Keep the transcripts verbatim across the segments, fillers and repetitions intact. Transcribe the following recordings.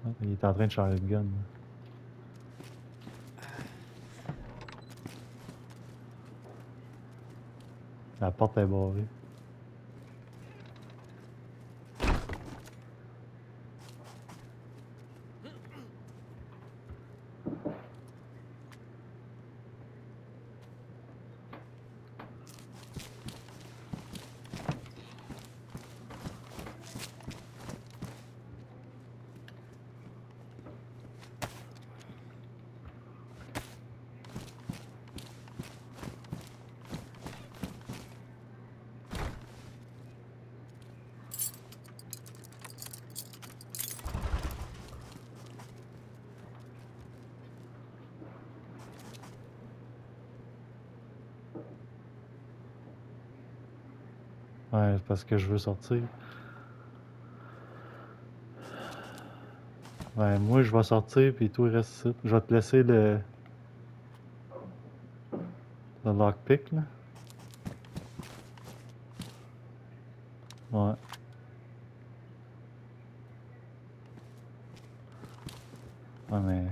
Il est en train de charger le gun. La porte est barrée. Ouais, c'est parce que je veux sortir. Ouais, moi je vais sortir puis tout reste ici. Je vais te laisser le. le lockpick là. Ouais. Ouais, mais.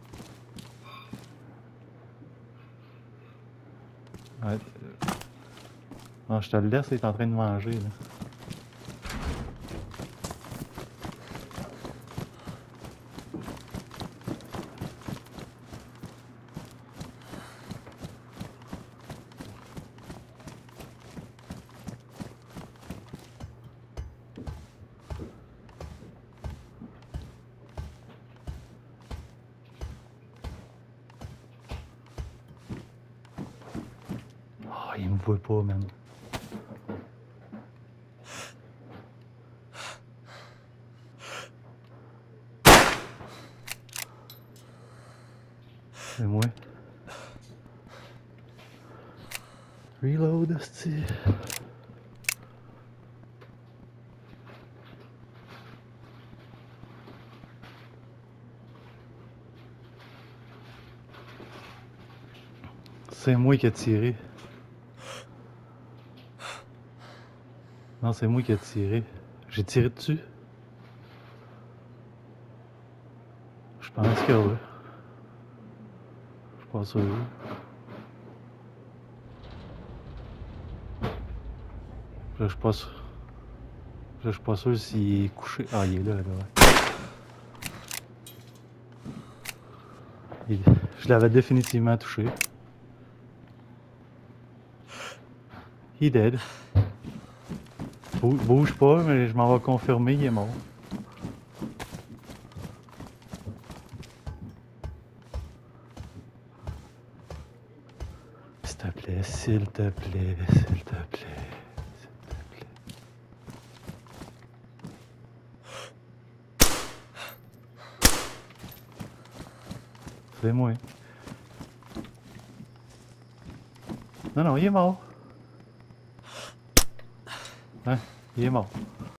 Ouais. Non, je te le laisse, il est en train de manger là. Oh, il me voit pas, man. C'est moi. Reload, esti. C'est moi qui ai tiré. Non, c'est moi qui ai tiré. J'ai tiré dessus. Je pense que oui. Je suis pas sûr. Là, je suis pas sûr. Là, je suis pas sûr s'il est couché. Ah, il est là, là. Il... Je l'avais définitivement touché. Il est dead. Bou bouge pas, mais je m'en vais confirmer, il est mort. S'il te plaît, s'il te plaît, s'il te plaît, s'il te plaît. C'est moi. Non, non, il est mort. Hein? Il est mort.